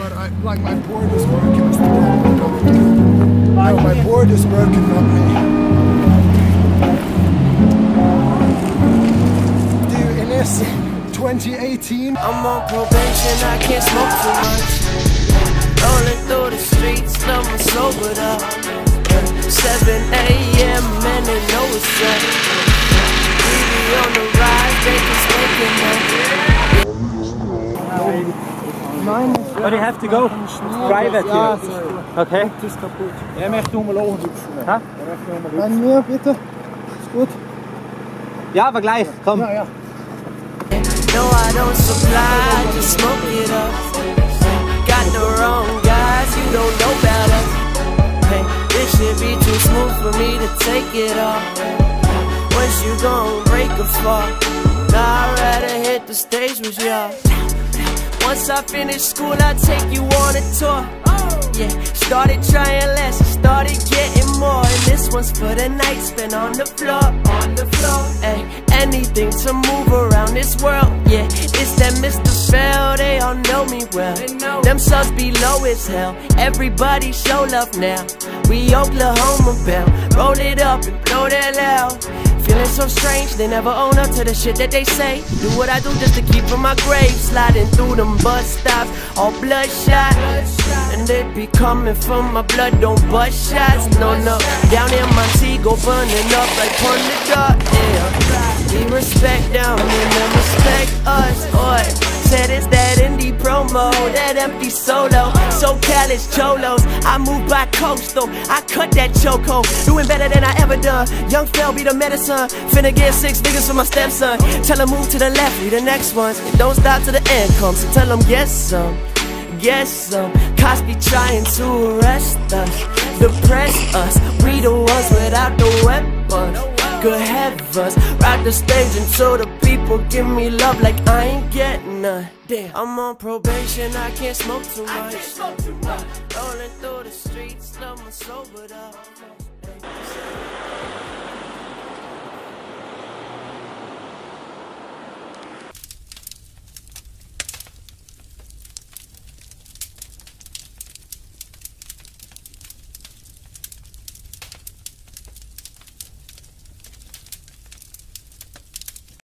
but like my board is broken. It's the problem. No, my board is broken, not me. Dude, in this 2018, I'm on probation, I can't smoke too much. Rolling through the streets, I'm sobered up. 7 a.m. and they know it's up. We be on the rise, they just waking up. But you have to go private here. Okay. Er möchte nur mal hochhüpfen. Ha? An mir, bitte. Ist gut? Ja, aber gleich. Komm. Ja, ja. No, I don't supply, just smoke it up. Got the wrong guys, you don't know about us. Hey, this shit be too smooth for me to take it off. Once you gon' break a fall, nah, I'd rather hit the stage with y'all. Once I finish school, I'll take you on a tour. Yeah, started trying less, started getting more. And this one's for the night spent on the floor. Ay, anything to move around this world. Yeah, it's that Mr. Fell, they all know me well. Them subs be low as hell, everybody show love now. We Oklahoma bound, roll it up and blow that loud. Feeling so strange, they never own up to the shit that they say. Do what I do just to keep from my grave. Sliding through them bus stops, all bloodshot. And they be coming from my blood, don't bust shots. No, no, down in Montego, burning up like pun the dog. Yeah, we respect them and them respect us. Oi. Said it's that indie promo, that empty solo. So callous cholos, I move by coastal, I cut that choco. Doing better than I ever done. Young Phil be the medicine. Finna get 6 niggas for my stepson. Tell him move to the left, we the next ones. And don't stop till the end comes. So tell him get some, get some. Cops be trying to arrest us, depress us. We the ones without the weapons. Good heavens, ride the stage until the people give me love like I ain't getting none. Damn, I'm on probation, I can't smoke too much. Rolling through the streets, I'm sobered up.